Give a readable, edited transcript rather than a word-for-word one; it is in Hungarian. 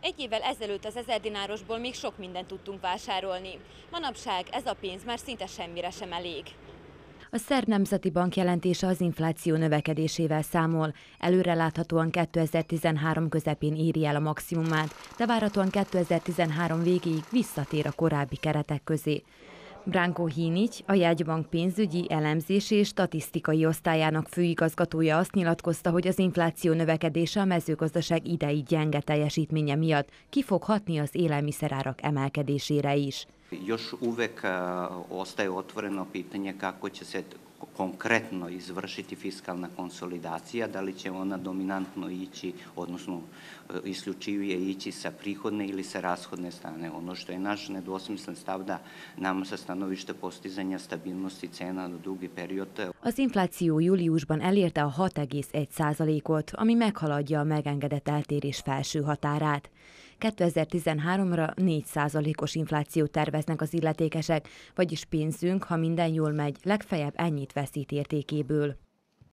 Egy évvel ezelőtt az 1000 dinárosból még sok mindent tudtunk vásárolni. Manapság ez a pénz már szinte semmire sem elég. A Szerb Nemzeti Bank jelentése az infláció növekedésével számol. Előreláthatóan 2013 közepén éri el a maximumát, de várhatóan 2013 végéig visszatér a korábbi keretek közé. Branko Hinic, a jegybank pénzügyi, elemzési és statisztikai osztályának főigazgatója azt nyilatkozta, hogy az infláció növekedése a mezőgazdaság idei gyenge teljesítménye miatt ki fog hatni az élelmiszerárak emelkedésére is. Još uvek ostaje otvoreno pitanje kako će se konkretno izvršiti fiskalna konsolidacija, da li će ona dominantno ići, odnosno isključivije ići sa prihodne ili sa rashodne strane. Ono što je naš nedvosmislen stav da nam sa stanovišta postizanja stabilnosti cena na dugi period. Az infláció júliusban elérte a 6,1%-ot, ami meghaladja a megengedett eltérés felső határát. 2013-ra 4%-os inflációt terveznek az illetékesek, vagyis pénzünk, ha minden jól megy, legfeljebb ennyit veszít értékéből.